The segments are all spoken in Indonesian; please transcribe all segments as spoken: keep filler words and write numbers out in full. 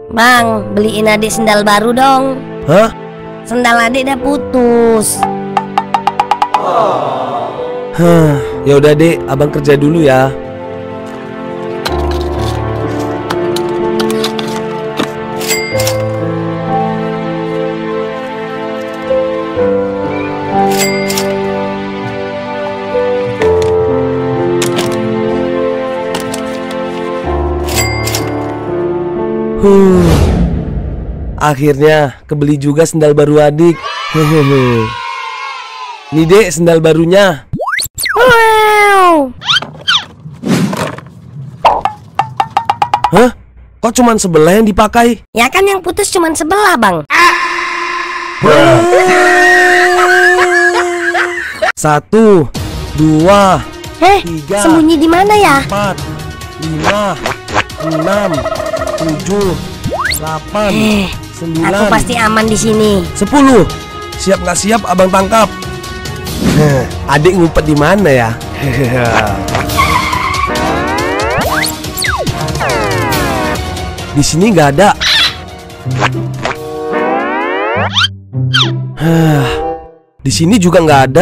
Bang, beliin adik sendal baru dong. Hah? Sendal adik udah putus. Hah, ya udah dek, abang kerja dulu ya. Huh. Akhirnya kebeli juga sendal baru adik. Hehehe. Nih dek, sendal barunya. Wow. Hah? Kok cuman sebelah yang dipakai? Ya kan yang putus cuman sebelah, Bang. Satu, dua, Heh, tiga, sembunyi di mana ya? empat, lima, enam, tujuh, delapan, Eh, sembilan. aku pasti aman di sini. Sepuluh. Siap nggak siap abang tangkap. Heh, adik ngumpet di mana ya? Di sini nggak ada. Hah, di sini juga nggak ada.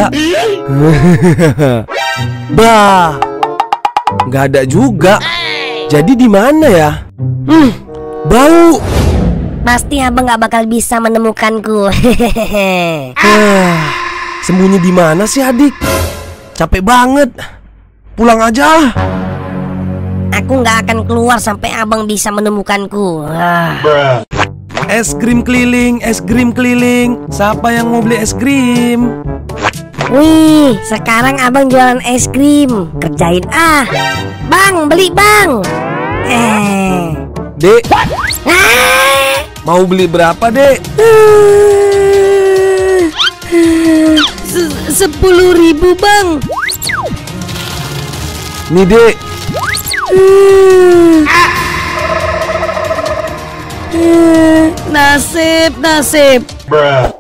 Bah, nggak ada juga. Jadi di mana ya? Hmm, bau. Pasti abang nggak bakal bisa menemukanku. Hah, sembunyi di mana sih adik? Capek banget. Pulang aja. Aku nggak akan keluar sampai abang bisa menemukanku. Ah. Es krim keliling, es krim keliling. Siapa yang mau beli es krim? Wih, sekarang abang jualan es krim. Kerjain ah. Bang, beli bang. Eh. Dek, Ah. mau beli berapa dek? Sepuluh ribu bang. Nih dek. Nasib, nasib.